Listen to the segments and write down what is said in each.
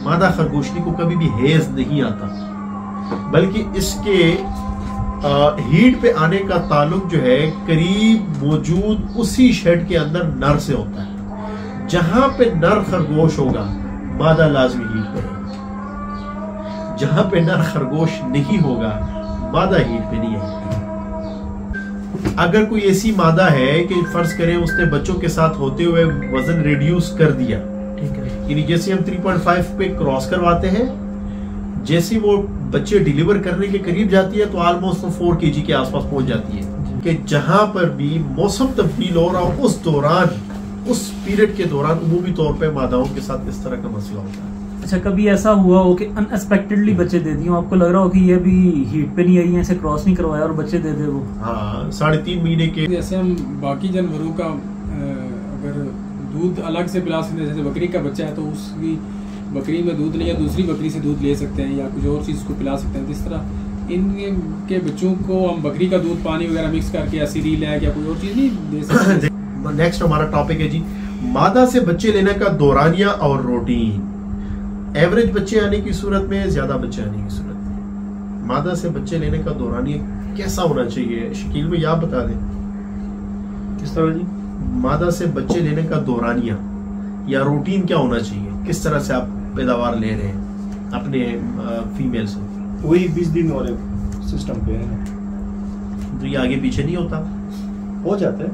मादा खरगोशनी को कभी भी हैज नहीं आता, बल्कि इसके हीट पे आने का ताल्लुक जो है करीब मौजूद उसी शेड के अंदर नर से होता है। जहां पे नर खरगोश होगा मादा लाजमी हीट पे है, जहां पे नर खरगोश नहीं होगा मादा हीट पे नहीं है। अगर कोई ऐसी मादा है कि फर्ज करें उसने बच्चों के साथ होते हुए वजन रिड्यूस कर दिया, ठीक है, यानी जैसे हम 3.5 पे क्रॉस करवाते हैं, जैसे वो बच्चे डिलीवर करने के करीब जाती है तो ऑलमोस्ट 4 kg के आसपास पहुंच जाती है। कि जहां पर भी मौसम तब्दील हो रहा हो उस दौरान, उस पीरियड के दौरान उमूमी तौर पे मादाओं के साथ इस तरह का मसला होता है। अच्छा, कभी ऐसा हुआ हो कि अनएक्सपेक्टेडली बच्चे दे दिए, आपको लग रहा हो कि ये भी हीट पे नहीं आई है, ऐसे क्रॉस नहीं करवाया और बच्चे दे दे वो? हाँ, 3.5 महीने के। जैसे हम बाकी जानवरों का अगर दूध अलग से पिला सकते हैं, जैसे बकरी का बच्चा है तो उसकी बकरी में दूध नहीं, या दूसरी बकरी से दूध ले सकते हैं या कुछ और चीज़ को पिला सकते हैं, इस तरह इनके बच्चों को हम बकरी का दूध पानी वगैरह मिक्स करके या सीरियल या कोई और चीज़ नहीं दे सकते? नेक्स्ट हमारा टॉपिक है जी, मादा से बच्चे लेने का दौरानिया और रूटीन। एवरेज बच्चे आने की सूरत में, ज्यादा बच्चे आने की सूरत में मादा से बच्चे लेने का दौरानिया कैसा होना चाहिए? शकील में आप बता दें। किस तरह जी? मादा से बच्चे लेने का दौरानिया या रूटीन क्या होना चाहिए? किस तरह से आप पैदावार ले रहे हैं अपने फीमेल से? वही 20 दिन वाले सिस्टम पे है, तो ये आगे पीछे नहीं होता? हो जाता है।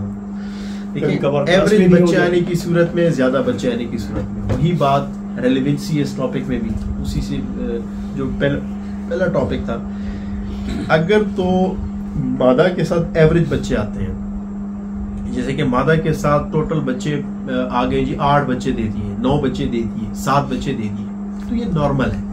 देखिए, एवरेज बच्चे आने की सूरत में, ज्यादा बच्चे आने की सूरत में, वही बात रेलेवेंसी इस टॉपिक में भी उसी से जो पहला टॉपिक था। अगर तो मादा के साथ एवरेज बच्चे आते हैं, जैसे कि मादा के साथ टोटल बच्चे आ गए जी, 8 बच्चे दे दिए, 9 बच्चे दे दिए, 7 बच्चे दे दिए, तो ये नॉर्मल है।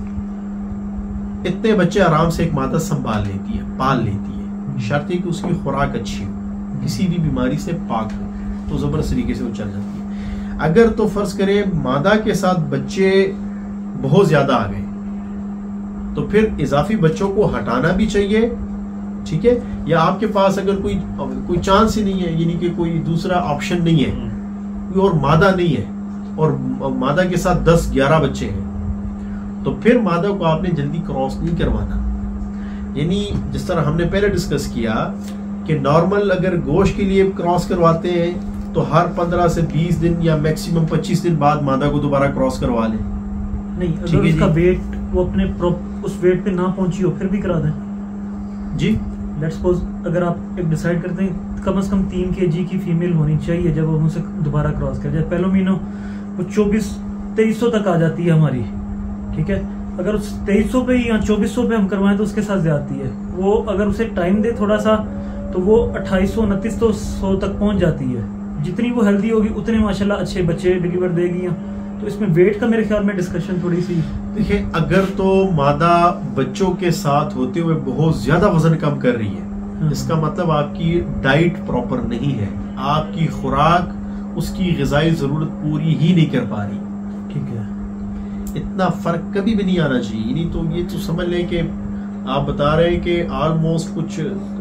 इतने बच्चे आराम से एक मादा संभाल लेती है, पाल लेती है, शर्त है कि उसकी खुराक अच्छी हो, किसी भी बीमारी से पाक हो, तो जबरदस्त तरीके से वो चल जाती है। अगर तो फर्ज करें मादा के साथ बच्चे बहुत ज्यादा आ गए, तो फिर इजाफी बच्चों को हटाना भी चाहिए, ठीक है, या आपके पास अगर कोई चांस ही नहीं है, यानी कि कोई दूसरा ऑप्शन नहीं है, कोई और मादा नहीं है और मादा के साथ 10-11 बच्चे हैं, तो फिर मादा को आपने जल्दी क्रॉस नहीं करवाना। यानी जिस तरह हमने पहले डिस्कस किया कि नॉर्मल अगर गोश्त के लिए क्रॉस करवाते हैं तो हर 15 से 20 दिन या मैक्सिमम 25 दिन बाद मादा को दोबारा क्रॉस करवा लें। नहीं, अगर उसका वेट वो अपने उस वेट पे ना पहुंची हो फिर भी करा दें जी। लेट्स सपोज अगर आप एक डिसाइड करते हैं कम से कम 3 kg की फीमेल होनी चाहिए जब हम उसे दोबारा क्रॉस कर जाए, पहले महीनों वो 2400-2300 तक आ जाती है हमारी, ठीक है, अगर उस 2300 पे या 2400 पे हम करवाएं तो उसके साथ जाती है वो। अगर उसे टाइम दे थोड़ा सा तो वो 2800-2900 तक पहुंच जाती है। जितनी वो हेल्दी होगी उतने माशाल्लाह अच्छे बच्चे डिलीवर देगी। तो इसमें वेट का मेरे ख्याल में डिस्कशन थोड़ी सी। देखिए, अगर तो मादा बच्चों के साथ होते हुए बहुत ज्यादा वजन कम कर रही है, इसका मतलब आपकी डाइट प्रॉपर नहीं है, आपकी खुराक उसकी ग़िज़ाई जरूरत पूरी ही नहीं कर पा रही, ठीक है। इतना फर्क कभी भी नहीं आना चाहिए। नहीं तो ये तो समझ लें कि आप बता रहे हैं कि ऑलमोस्ट कुछ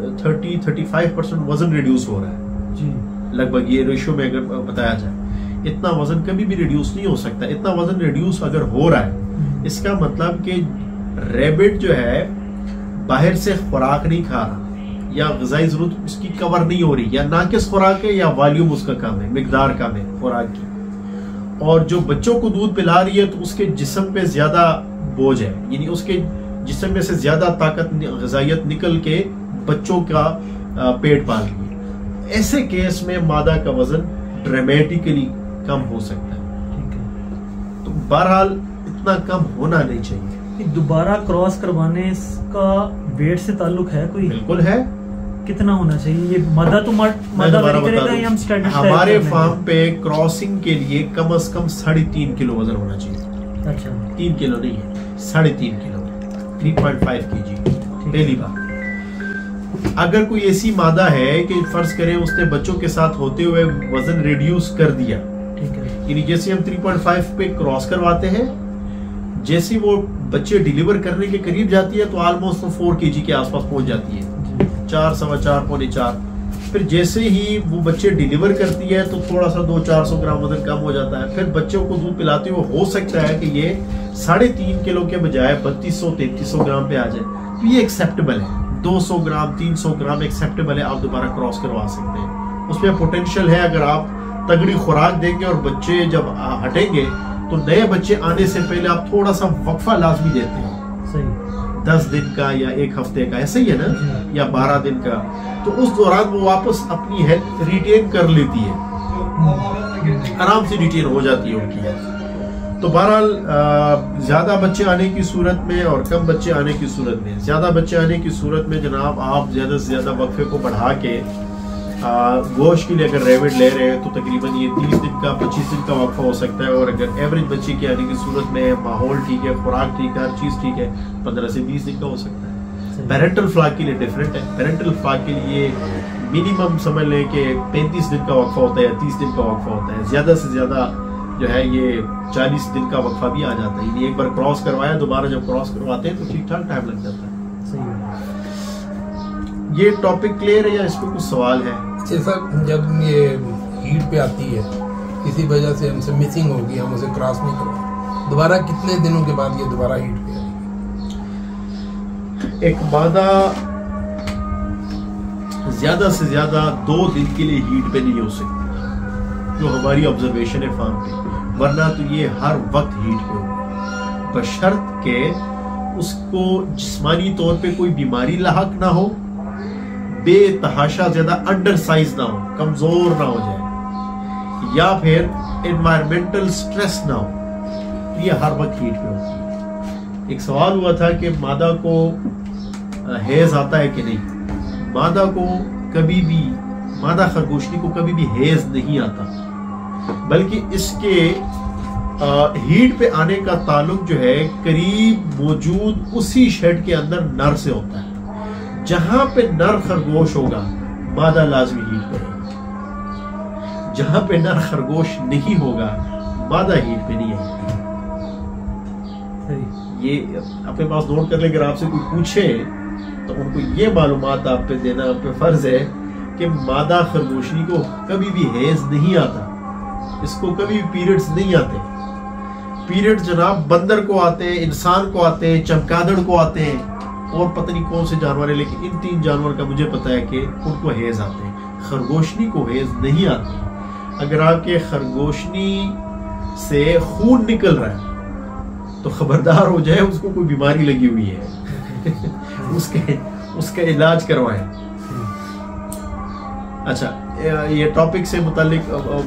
30-35% वजन रिड्यूस हो रहा है जी, लगभग ये रेशियो में अगर बताया जाए, इतना वजन कभी भी रिड्यूस नहीं हो सकता। इतना वजन रिड्यूस अगर हो रहा है, इसका मतलब कि रैबिट जो है बाहर से खुराक नहीं खा रहा, या ग़िज़ाई जरूरत उसकी कवर नहीं हो रही, या नाकिस खुराक है या वॉल्यूम उसका कम है, मिकदार कम है खुराक की, और जो बच्चों को दूध पिला रही है तो उसके जिस्म पे ज्यादा बोझ है, यानी उसके जिस्म में से ज्यादा ताकत ग़िज़ाइयत निकल के बच्चों का पेट पाल रही है। ऐसे केस में मादा का वजन ड्रामेटिकली कम हो सकता है, ठीक है। तो बहरहाल इतना कम होना नहीं चाहिए। दोबारा क्रॉस करवाने का वेट से ताल्लुक है कोई? बिल्कुल है। कितना होना चाहिए? ये मादा तो मादा करेगा या हम स्टैंडर्ड? हमारे फार्म पे क्रॉसिंग के लिए कम से कम 3.5 किलो वजन होना चाहिए। अच्छा, 3 किलो नहीं है, 3.5 किलो, 3.5 kg पहली बार। अगर कोई ऐसी मादा है कि फर्ज करें उसने बच्चों के साथ होते हुए वजन रिड्यूस कर दिया, ठीक है, यानी जैसे हम 3.5 पे क्रॉस करवाते हैं, जैसे वो बच्चे डिलीवर करने के करीब जाती है तो ऑलमोस्ट 4 kg के आसपास पहुंच जाती है, 4, 4.25, 4.25। फिर जैसे ही वो बच्चे डिलीवर करती है तो थोड़ा सा 200-400 ग्राम वजन कम हो जाता है। फिर बच्चों को दूध पिलाते हुए हो सकता है कि ये 3.5 किलो के बजाय 3200-3300 ग्राम पे आ जाए तो ये एक्सेप्टेबल है। 200 ग्राम 300 ग्राम एक्सेप्टेबल है, आप दोबारा क्रॉस करवा सकते हैं। उसमें पोटेंशियल है, अगर आप तगड़ी खुराक देंगे और बच्चे जब हटेंगे तो नए बच्चे आने से पहले आप थोड़ा सा वक्फा लाजमी देते हैं। सही। 10 दिन का या 1 हफ्ते का, ऐसे ही है ना, या 12 दिन का, तो उस दौरान वो वापस अपनी हेल्थ रिटेन कर लेती है, आराम से रिटेन हो जाती है उनकी हेल्थ। तो बहरहाल ज्यादा बच्चे आने की सूरत में और कम बच्चे आने की सूरत में, ज्यादा बच्चे आने की सूरत में जनाब आप ज्यादा से ज्यादा वक्फे को बढ़ा के गोश्त के लिए अगर रेविड ले रहे हैं तो तकरीबन ये 30 दिन का 25 दिन का वक्फा हो सकता है। और अगर एवरेज बच्चे के आने की सूरत में माहौल ठीक है, खुराक ठीक है, हर चीज ठीक है, 15 से 20 दिन का हो सकता है। पेरेंटल फ्लॉक के लिए डिफरेंट है। पेरेंटल फ्लॉक के लिए मिनिमम समझ लें कि 35 दिन का वक्फा होता है या 30 दिन का वक्फा होता है। ज्यादा से ज्यादा जो है ये 40 दिन का वक्फा भी आ जाता है। एक बार क्रॉस करवाया, दोबारा जब क्रॉस करवाते हैं तो ठीक ठाक टाइम लग जाता है। सही। ये टॉपिक क्लियर है या इस पर कुछ सवाल है? सर, जब ये हीट पे आती है, किसी वजह से हमसे मिसिंग होगी, हम उसे क्रॉस नहीं करवा, दोबारा कितने दिनों के बाद ये दोबारा हीट पे आएगी? एक मादा ज्यादा से ज्यादा 2 दिन के लिए हीट पे नहीं हो सकती, जो हमारी ऑब्जर्वेशन है फार्म पे, वरना तो ये हर वक्त हीट पे होगी, बशर्त के उसको जिस्मानी तौर पे कोई बीमारी लाहक ना हो, बेतहाशा ज्यादा अंडर साइज ना हो, कमजोर ना हो जाए, या फिर एनवायरमेंटल स्ट्रेस ना हो, तो ये हर वक्त हीट पे होती है। एक सवाल हुआ था कि मादा को हेज आता है कि नहीं। मादा को कभी भी, मादा खरगोशनी को कभी भी हेज नहीं आता, बल्कि इसके हीट पे आने का ताल्लुक जो है करीब मौजूद उसी शेड के अंदर नर से होता है। जहां पे नर खरगोश होगा मादा लाजमी हीट पे रहेगी, जहां पे नर खरगोश नहीं होगा मादा हीट पे नहीं आएगी। ये अपने पास नोट कर ले, अगर आपसे कोई पूछे तो उनको ये मालूमात आप पे देना आप पे फर्ज है कि मादा खरगोशनी को कभी भी हेज नहीं आता, इसको कभी भी पीरियड्स नहीं आते। पीरियड जनाब बंदर को आते हैं, इंसान को आते हैं, चमगादड़ को आते हैं, और पता नहीं कौन से जानवर है, लेकिन इन 3 जानवर का मुझे पता है कि उनको हेज आते हैं, खरगोशनी को हेज नहीं आती। अगर आपके खरगोशनी से खून निकल रहा है तो खबरदार हो जाए, उसको कोई बीमारी लगी हुई है उसका इलाज करवाएं। अच्छा, ये टॉपिक से मुतालिक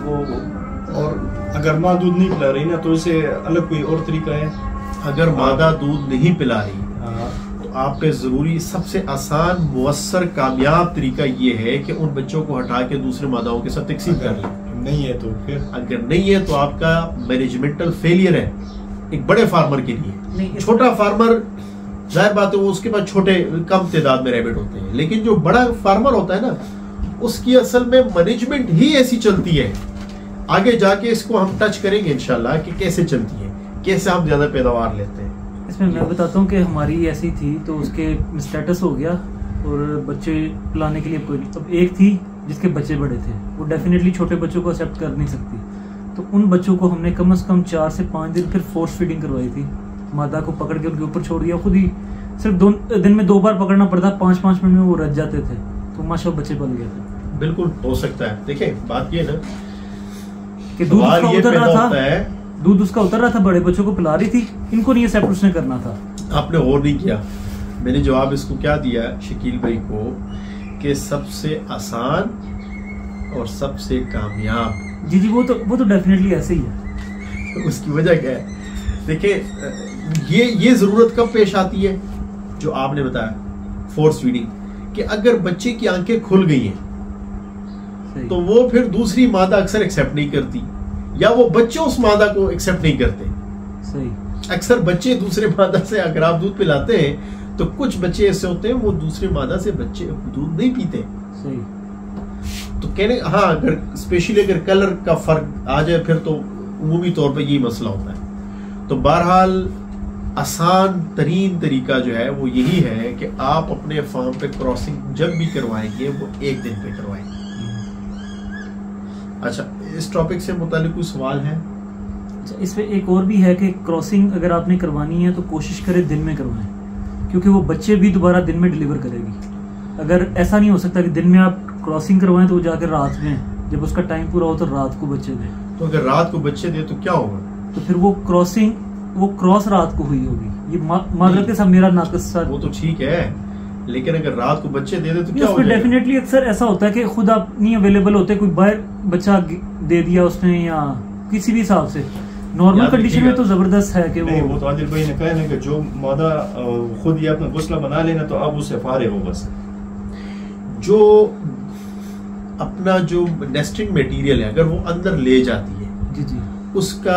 और अगर माँ दूध नहीं पिला रही ना तो इसे अलग कोई और तरीका है? अगर मादा दूध नहीं पिला रही तो आप पे जरूरी सबसे आसान मुअस्सर कामयाब तरीका ये है कि उन बच्चों को हटा के दूसरे मादाओं के साथ तकसीम कर लें। नहीं है तो फिर? अगर नहीं है तो आपका मैनेजमेंटल फेलियर है एक बड़े फार्मर के लिए। छोटा फार्मर जाहिर बात है वो उसके पास छोटे कम तादाद में रैबिट होते हैं, लेकिन जो बड़ा फार्मर होता है ना उसकी असल में मैनेजमेंट ही ऐसी चलती है। आगे जाके इसको हम टच करेंगे इंशाल्लाह कि कैसे चलती है, कैसे हम ज्यादा पैदावार लेते हैं। इसमें मैं बताता हूँ कि हमारी ऐसी थी तो उसके स्टेटस हो गया और बच्चे लाने के लिए कोई, अब एक थी जिसके बच्चे बड़े थे, वो डेफिनेटली छोटे बच्चों को एक्सेप्ट कर नहीं सकती, तो उन बच्चों को हमने कम से कम 4 से 5 दिन फिर फोर्स फीडिंग करवाई थी। मादा को पकड़ के उनके ऊपर छोड़ दिया, खुद ही सिर्फ 2 दिन में 2 बार पकड़ना पड़ता, 5-5 मिनट में वो रच जाते थे, तो माशाल्लाह बच्चे पल गए थे। बिल्कुल हो सकता है। देखिए बात ये ना कि दूध उसका उतर रहा था, दूध उसका उतर रहा था, बड़े बच्चों को पिला रही थी, इनको नहीं एक्सेप्ट उसने करना था। आपने और नहीं किया। मैंने जवाब इसको क्या दिया शकील भाई को कि सबसे आसान और सबसे कामयाब। जी वो तो डेफिनेटली ऐसे ही है। उसकी वजह क्या है? देखिए ये जरूरत कब पेश आती है जो आपने बताया फोर्स फीडिंग, कि अगर बच्चे की आंखें खुल गई हैं तो वो फिर दूसरी मादा अक्सर एक्सेप्ट नहीं करती, या वो बच्चे उस मादा को एक्सेप्ट नहीं करते। सही। अक्सर बच्चे दूसरे मादा से अगर आप दूध पिलाते हैं तो कुछ बच्चे ऐसे होते हैं वो दूसरे मादा से बच्चे दूध नहीं पीते। सही। तो कहने हाँ, अगर स्पेशली अगर कलर का फर्क आ जाए फिर तो उमूमी तौर पे यही मसला होता है। तो बहरहाल आसान तरीन तरीका जो है वो यही है कि आप अपने फार्म पे क्रॉसिंग जब भी करवाएंगे वो 1 दिन पे करवाएंगे। अच्छा, इस टॉपिक से मुतालिक कोई सवाल है? अच्छा, इसमें एक और भी है कि क्रॉसिंग अगर आपने करवानी है तो कोशिश करें दिन में करवाएं, क्योंकि वो बच्चे भी दोबारा दिन में डिलीवर करेगी। अगर ऐसा नहीं हो सकता कि दिन में आप क्रॉसिंग करवाएं तो वो जाकर रात में जब उसका टाइम पूरा हो तो रात को बच्चे दें। तो अगर रात को बच्चे दे तो क्या होगा? तो फिर वो क्रॉस रात को हुई होगी। ये माजरत के साथ मेरा नाकस सर, वो तो ठीक है, लेकिन अगर रात को बच्चे दे दे तो क्या होगा? डेफिनेटली अक्सर ऐसा होता है कि खुद आप नहीं अवेलेबल होते, कोई बाहर बच्चा दे दिया उसने या किसी भी हिसाब से। नॉर्मल कंडीशन में तो जबरदस्त है कि वो तो आदिल भाई ने कहा है कि जो मादा खुद ये अपना घोंसला बना लेना तो अब उससे फारे हो। बस जो अपना जो नेस्टिंग मटेरियल है अगर वो अंदर ले जाती है जी जी, उसका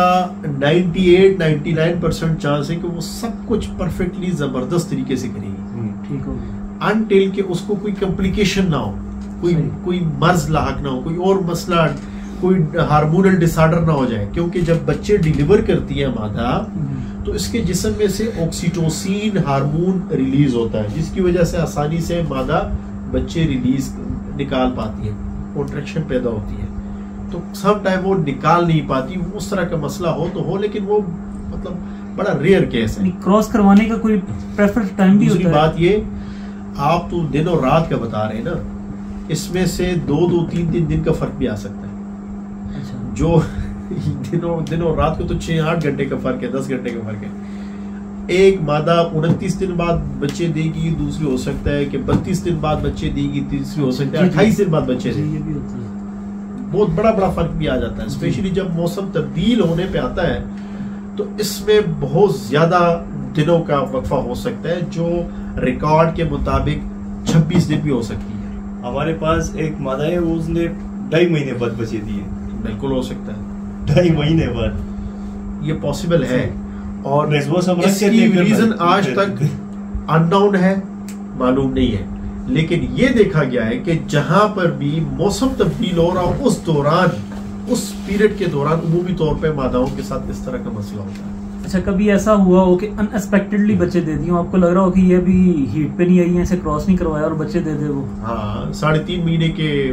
98-99% चांस है कि वो सब कुछ परफेक्टली जबरदस्त तरीके से करेगी, ठीक हो गया, अनटिल के उसको कोई कॉम्प्लिकेशन ना हो, कोई मर्ज लाक ना हो, कोई और मसला, कोई हार्मोनल डिसऑर्डर ना हो जाए। क्योंकि जब बच्चे डिलीवर करती है मादा तो इसके जिस्म में से ऑक्सीटोसिन हार्मोन रिलीज होता है, जिसकी वजह से आसानी से मादा बच्चे रिलीज निकाल पाती है, कॉन्ट्रैक्शन पैदा होती है। तो सम टाइम वो निकाल नहीं पाती, उस तरह का मसला हो तो हो, लेकिन वो मतलब बड़ा रेयर केस है। क्रॉस करवाने का कोई प्रेफर टाइम भी होता है? दूसरी बात ये, आप तो दिन और रात का बता रहे हैं ना, इसमें से 2-3 दिन का फर्क भी आ सकता है। अच्छा। जो दिन और रात को तो 6-8 घंटे का फर्क है, 10 घंटे का फर्क है। एक मादा 29 दिन बाद बच्चे देगी, दूसरी हो सकता है कि 32 दिन बाद बच्चे देगी, तीसरी हो सकता है 28 दिन बाद बच्चे देगी। बहुत बड़ा फर्क भी आ जाता है, स्पेशली जब मौसम तब्दील होने पे आता है तो इसमें बहुत ज्यादा दिनों का वक्फा हो सकता है, जो रिकॉर्ड के मुताबिक 26 दिन भी हो सकती है। हमारे पास एक मादा है, उसने 2.5 महीने बाद बच्चे दिए। बिल्कुल हो सकता है, 2.5 महीने बाद ये पॉसिबल है। और इसकी रीजन आज तक अननोन है, मालूम नहीं है, लेकिन ये देखा गया है कि जहां पर भी मौसम तब्दील हो रहा हो उस दौरान, उस पीरियड के दौरान उमूमी तौर पे मादाओं के साथ इस तरह का मसला होता है। अच्छा, कभी ऐसा हुआ हो कि अनएक्सपेक्टेडली बच्चे दे दिए, आपको लग रहा हो कि ये भी हीट पे नहीं आई है, इसे क्रॉस नहीं करवाया और बच्चे दे दे वो? हाँ, 3.5 महीने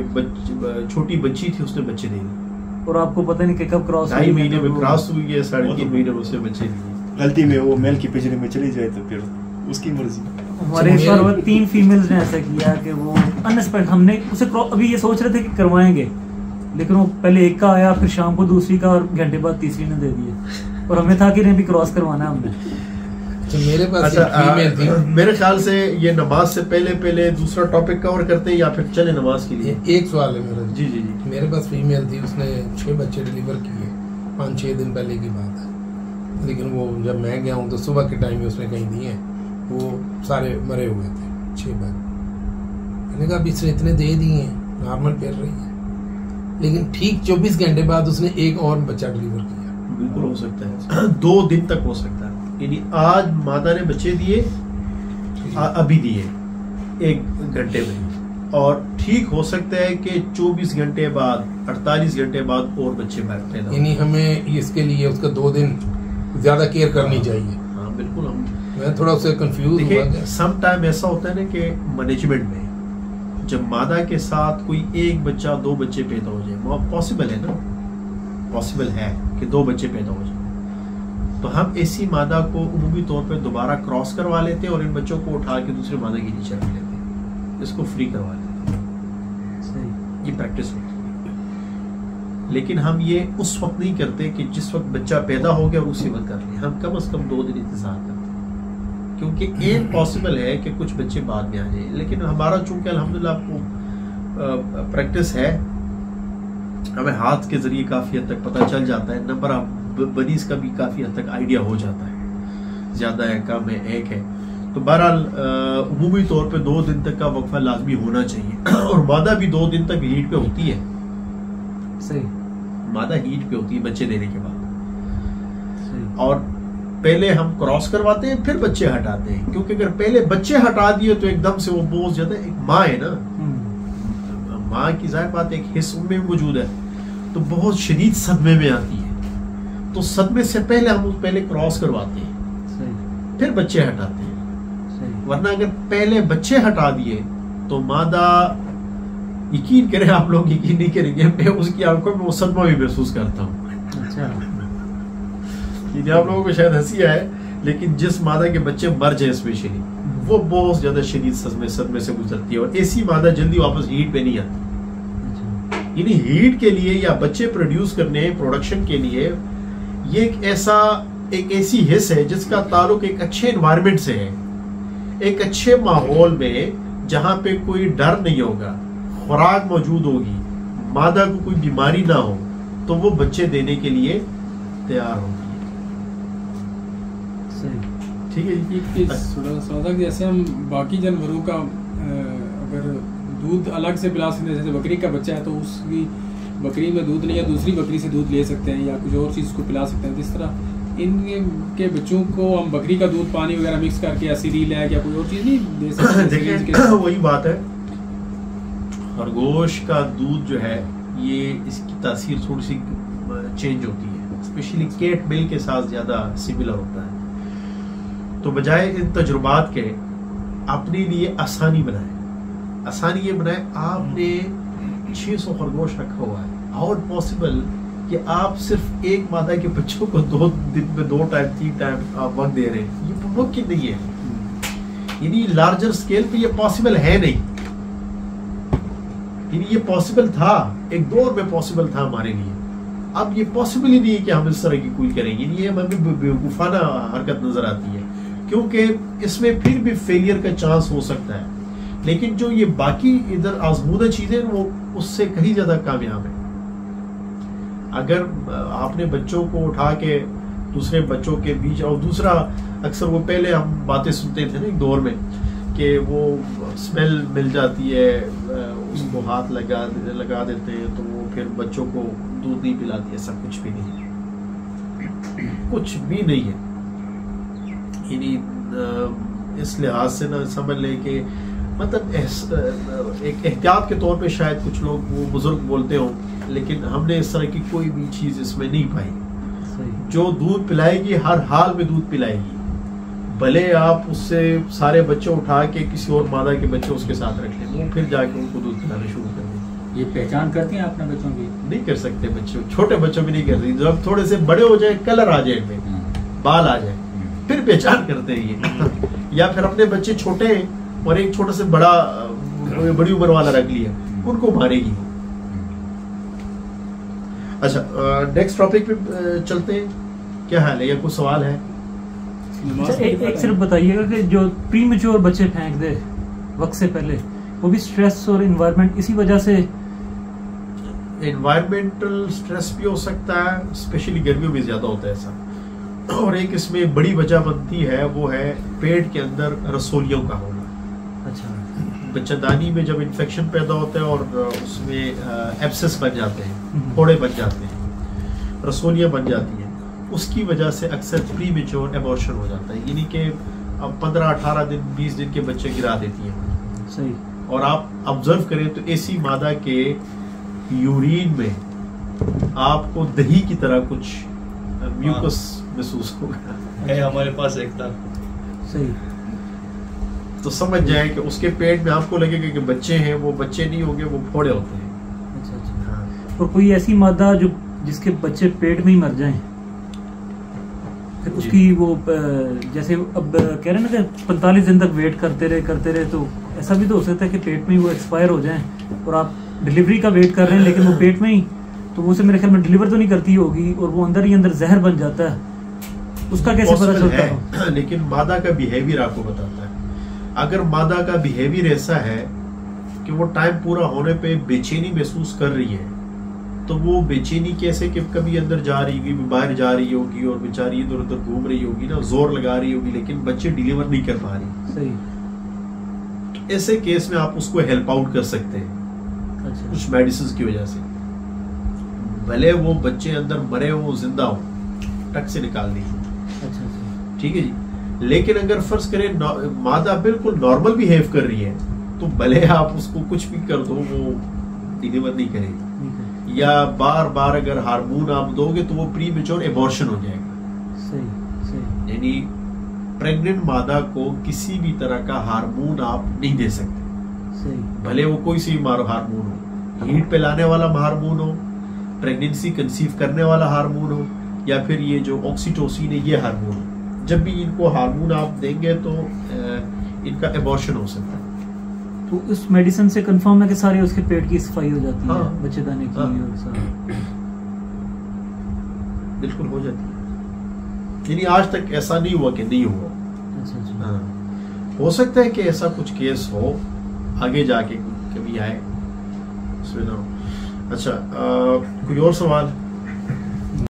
के छोटी बच्ची थी, उसने बच्चे दे दिए और आपको पता नहीं कि कब क्रॉस 2.5 महीने में क्रॉस हुई है, 3.5 महीने में उसने बच्चे दिए। गलती में वो मेल की पिजरे में चली जाए तो फिर उसकी मर्जी। हमारे इस बार 3 फीमेल्स ने ऐसा किया कि वो अनएक्सपेक्टेड, हमने उसे अभी ये सोच रहे थे कि करवाएंगे, लेकिन वो पहले एक का आया, फिर शाम को दूसरी का, और घंटे बाद तीसरी ने दे दिए, और हमें था कि नहीं भी क्रॉस करवाना है हमने। तो मेरे पास एक फीमेल थी। मेरे ख्याल से ये नमाज से पहले दूसरा टॉपिक कवर करते हैं या फिर चले नमाज के लिए? एक सवाल है मेरा। जी जी जी। मेरे पास फीमेल थी, उसने 6 बच्चे डिलीवर किए, 5-6 दिन पहले की बात है। लेकिन वो जब मैं गया हूँ तो सुबह के टाइम में उसने कहीं दिए, वो सारे मरे हुए थे 6 बार। मैंने कहा इसने इतने दे दिए हैं, नॉर्मल पेर रही है, लेकिन ठीक 24 घंटे बाद उसने एक और बच्चा डिलीवर किया। बिल्कुल हो सकता है, 2 दिन तक हो सकता है। यानी आज माता ने बच्चे दिए, अभी दिए 1 घंटे में, और ठीक हो सकता है कि 24 घंटे बाद, 48 घंटे बाद और बच्चे पैदा। यानी हमें इसके लिए उसका 2 दिन ज्यादा केयर करनी चाहिए। हाँ बिल्कुल। मैं थोड़ा उससे कंफ्यूज हुआ। सम टाइम ऐसा होता है ना कि मैनेजमेंट में जब मादा के साथ कोई 1 बच्चा 2 बच्चे पैदा हो जाए, वो पॉसिबल है ना, पॉसिबल है कि 2 बच्चे पैदा हो जाए, तो हम ऐसी मादा को उमूमी तौर पे दोबारा क्रॉस करवा लेते हैं और इन बच्चों को उठा के दूसरे मादा के नीचे रख लेते हैं, इसको फ्री करवा लेते हैं। ये प्रैक्टिस होती है, लेकिन हम ये उस वक्त नहीं करते कि जिस वक्त बच्चा पैदा हो गया और उसी वक्त कर ले। हम कम से कम 2 दिन इंतजार करते हैं, क्योंकि एक पॉसिबल है कि कुछ बच्चे बाद में आ जाए। लेकिन हमारा चूंकि अल्हम्दुलिल्लाह आपको प्रैक्टिस है, हमें हाथ के जरिए काफ़ी हद तक पता चल जाता है, नंबर ऑफ बनीज का भी काफ़ी हद तक आइडिया हो जाता है, ज़्यादा है कम है एक है। तो बहरहाल उमूमी तौर पे 2 दिन तक का वक्फा लाजमी होना चाहिए। और मादा भी 2 दिन तक हीट पे होती है। सही, मादा हीट पे होती है बच्चे देने के बाद। और पहले हम क्रॉस करवाते हैं, फिर बच्चे हटाते हैं, क्योंकि अगर पहले बच्चे हटा दिए तो एकदम से वो बोझ जाता है। एक माँ है ना, माँ की जाहिर बात एक हिस्स में मौजूद है, तो बहुत शदीद सदमे में आती है। तो सदमे से पहले हम पहले क्रॉस करवाते हैं, फिर बच्चे हटाते हैं। वरना अगर पहले बच्चे हटा दिए तो मादा, यकीन करें आप लोग यकीन नहीं करेंगे, मैं उसकी आंखों में वो सदमा भी महसूस करता हूँ। अच्छा। ये आप लोगों को शायद हंसी आए, लेकिन जिस मादा के बच्चे मर जाए स्पेशली, वो बहुत ज्यादा शदीद सदमे से गुजरती है, और ऐसी मादा जल्दी वापस हीट पे नहीं आती। यानी हीट के लिए या बच्चे प्रोड्यूस करने, प्रोडक्शन के लिए, ये एक ऐसी हिस्स है जिसका ताल्लुक एक अच्छे एनवायरनमेंट से है, एक अच्छे माहौल में जहां पे कोई डर नहीं होगा, खुराक मौजूद होगी, मादा को कोई बीमारी ना हो, तो वो बच्चे देने के लिए तैयार होगी। ठीक है जी। थोड़ा जैसे हम बाकी जानवरों का अगर दूध अलग से पिला सकते हैं, जैसे बकरी का बच्चा है तो उसकी बकरी में दूध नहीं, या दूसरी बकरी से दूध ले सकते हैं, या कुछ और चीज़ को पिला सकते हैं। जिस तरह इनके बच्चों को हम बकरी का दूध पानी वगैरह मिक्स करके या सीरियल है या कोई और चीज़ नहीं दे सकते? देखिए वही बात है, खरगोश का दूध जो है ये इसकी तासीर थोड़ी सी चेंज होती है, स्पेशली कैट मिल्क के साथ ज़्यादा सिमिलर होता है। तो बजाय इन तजुर्बात के अपने लिए आसानी बनाए, आसानी ये बनाए, आपने 600 खरगोश रखा हुआ है, हाउ पॉसिबल कि आप सिर्फ एक मादा के बच्चों को 2 दिन में 2 टाइम 3 टाइम आप वक्त दे रहे हैं, ये मुमकिन नहीं है। यानी लार्जर स्केल पे ये पॉसिबल है नहीं। यानी ये पॉसिबल था, एक दौर में पॉसिबल था हमारे लिए, अब ये पॉसिबल ही नहीं है कि हम इस तरह की कोई करेंगे। ये हमें बेवकूफाना हरकत नजर आती है, क्योंकि इसमें फिर भी फेलियर का चांस हो सकता है, लेकिन जो ये बाकी इधर आजमूदा चीजें वो उससे कहीं ज्यादा कामयाब है। अगर आपने बच्चों को उठा के दूसरे बच्चों के बीच, और दूसरा अक्सर वो पहले हम बातें सुनते थे ना एक दौर में कि वो स्मेल मिल जाती है, उसको हाथ लगा देते हैं तो वो फिर बच्चों को दूध नहीं पिलाती है। सब कुछ भी नहीं है, कुछ भी नहीं है। यानी इस लिहाज से ना समझ ले कि मतलब एक एहतियात के तौर पे शायद कुछ लोग वो बुजुर्ग बोलते हों, लेकिन हमने इस तरह की कोई भी चीज़ इसमें नहीं पाई। जो दूध पिलाएगी हर हाल में दूध पिलाएगी, भले आप उससे सारे बच्चे उठा के किसी और मादा के बच्चे उसके साथ रख लें, वो फिर जाके उनको दूध पिलाना शुरू कर दें। ये पहचान करती हैं अपने बच्चों की? नहीं कर सकते बच्चे, छोटे बच्चों भी नहीं कर सकते। जब थोड़े से बड़े हो जाए, कलर आ जाए इनमें, बाल आ जाए, फिर पहचान करते हैं ये। या फिर अपने बच्चे छोटे हैं और एक छोटा से बड़ी उम्र वाला रख लिया, उनको मारेगी। अच्छा, नेक्स्ट टॉपिक पे चलते हैं। क्या हाल है, या कोई सवाल है? एक सिर्फ बताइएगा कि जो प्रीमेच्योर बच्चे फेंक दे वक्त से पहले, वो भी स्ट्रेस और एनवायरनमेंट इसी वजह से? एनवायरमेंटल स्ट्रेस भी हो सकता है, स्पेशली गर्मियों में ज्यादा होता है ऐसा। और एक इसमें बड़ी वजह बनती है, वो है पेट के अंदर रसोलियों का होना। अच्छा। बच्चेदानी में जब इन्फेक्शन पैदा होता है और उसमें एब्सेस बन जाते हैं, फोड़े बन जाते हैं, रसोलियाँ बन जाती हैं, उसकी वजह से अक्सर प्रीमेच्योर एबॉर्शन हो जाता है। यानी कि अब 15-18 दिन 20 दिन के बच्चे गिरा देती हैं। सही। और आप ऑब्जर्व करें तो ऐसी मादा के यूरिन में आपको दही की तरह कुछ म्यूकस महसूस होगा। है हमारे पास एक था। सही। तो समझ जाए कि उसके पेट में आपको लगेगा कि बच्चे हैं, वो बच्चे नहीं होंगे, वो फोड़े होते हैं। अच्छा अच्छा। हाँ। और कोई ऐसी मादा जो जिसके बच्चे पेट में ही मर जाएं, फिर उसकी वो जैसे अब कह रहे हैं ना कि 45 दिन तक वेट करते रहे, तो ऐसा भी तो हो सकता है कि पेट में ही वो एक्सपायर हो जाएं और आप डिलीवरी का वेट कर रहे हैं, लेकिन वो पेट में ही, तो वो से मेरे ख्याल में डिलीवर तो नहीं करती होगी और वो अंदर ही अंदर जहर बन जाता है। उसका कैसे पता चलता है? लेकिन मादा का बिहेवियर आपको बताता है। अगर मादा का बिहेवियर ऐसा है कि वो टाइम पूरा होने पे बेचैनी महसूस कर रही है, तो वो बेचैनी कैसे कि कभी अंदर जा रही होगी, बाहर जा रही होगी और बेचारी इधर उधर घूम रही होगी ना, जोर लगा रही होगी, लेकिन बच्चे डिलीवर नहीं कर पा रही। सही। ऐसे केस में आप उसको हेल्प आउट कर सकते हैं। अच्छा। कुछ मेडिसिन की वजह से, भले वो बच्चे अंदर मरे हो जिंदा हो, टक से निकाल दीजिए। अच्छा अच्छा। ठीक है जी। लेकिन अगर फर्ज करें मादा बिल्कुल नॉर्मल बिहेव कर रही है, तो भले आप उसको कुछ भी कर दो, वो डिलीवर नहीं करेगी। या बार बार अगर हार्मोन आप दोगे तो वो प्रीमेच्योर एबॉर्शन हो जाएगा। सही सही। यानी प्रेग्नेंट मादा को किसी भी तरह का हार्मोन आप नहीं दे सकते। सही। भले वो कोई सी हार्मोन हो, हीट पे लाने वाला हार्मोन हो, प्रेगनेंसी कंसीव करने वाला हार्मोन हो, या फिर ये जो ऑक्सीटोसिन है ये हार्मोन, जब भी इनको हार्मोन आप देंगे तो इनका एबॉर्शन हो सकता है। तो उस मेडिसिन से कंफर्म है कि सारे उसके पेट की सफाई हो जाती हाँ, है, बच्चेदानी की हाँ, और सारा बिल्कुल हो जाती है। यानी आज तक ऐसा नहीं हुआ कि नहीं हुआ। अच्छा अच्छा। हाँ, हो सकता है कि ऐसा कुछ केस हो आगे जाके कभी आए उसमें ना हो। अच्छा, कोई और सवाल?